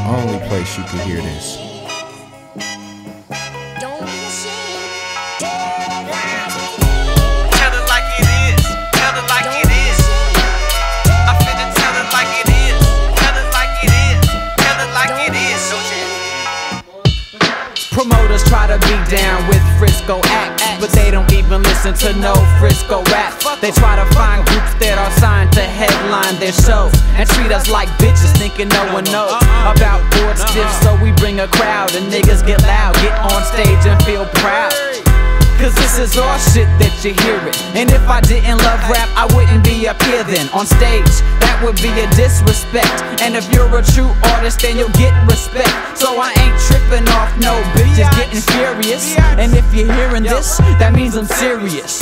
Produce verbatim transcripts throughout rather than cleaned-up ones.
only place you can hear this. Tell it like it is. Tell it like it is. I finna tell it like it is. Tell it like it is. Tell it like it is. Promoters try to be down with Frisco acts, but they don't even listen to no Frisco rap. They try to find groups that are signed to headline their shows and treat us like bitches, thinking no one knows about board stiffs. So we bring a crowd and niggas get loud, get on stage and feel proud. Cause this is all shit that you hear it. And if I didn't love rap, I wouldn't be up here then. On stage, that would be a disrespect. And if you're a true artist, then you'll get respect. So I ain't tripping off no bitches getting furious. And if you're hearing this, that means I'm serious.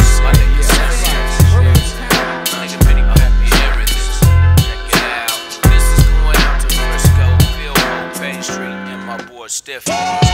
Stiff.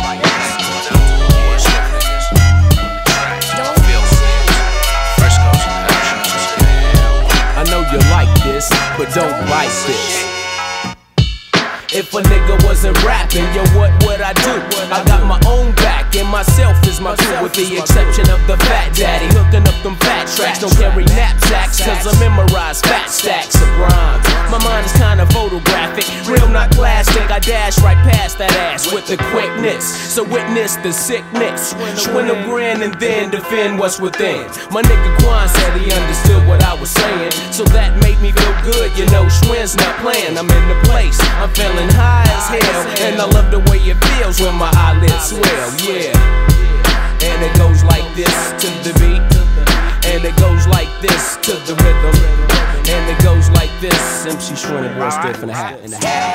I know you like this, but don't bite this. If a nigga wasn't rapping, yo, what would I do? I got my own back, and myself is my crew, with the exception of the fat daddy, hooking up them fat tracks. Don't carry knapsacks, cause I memorize fat stacks of rhymes. My mind is kinda photographic, real not plastic. I dash right past that ass with the quickness, so witness the sickness. Schwinn a grin and then defend what's within. My nigga Quan said he understood what I was saying, so that made me feel good. You know, Schwinn's not playing, I'm in the place, I'm feeling high as hell, and I love the way it feels when my eyelids swell, yeah. And it goes like this to the beat, and it goes like this to the rhythm, and it goes like this. M C Schwinn, boy, stiff in a hat, in a hat.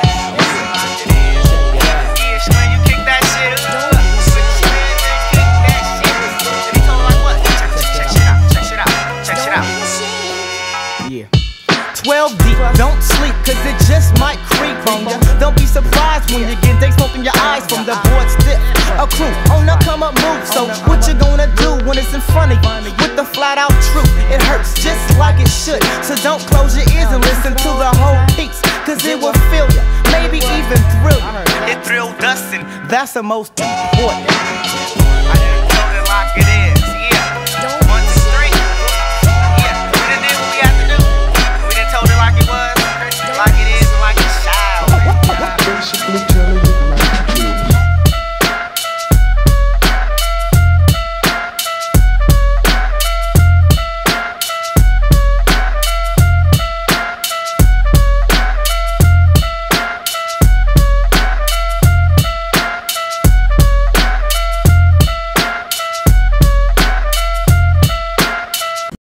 Yeah, Schwinn, you kick that shit up. Schwinn, kick that shit. And he told like what? Check, check, check shit out. Check shit out. Check shit out. Yeah. twelve deep, don't sleep, cause it just might creep on ya. Don't be surprised when you get day smoke in your eyes from the board stiff. A crew on the come up move, so what you gonna do when it's in front of you? With the flat out truth, it hurts just like it should. So don't close your ears and listen to the whole piece, cause it will fill ya, maybe even thrill ya. It thrilled us, and that's the most important.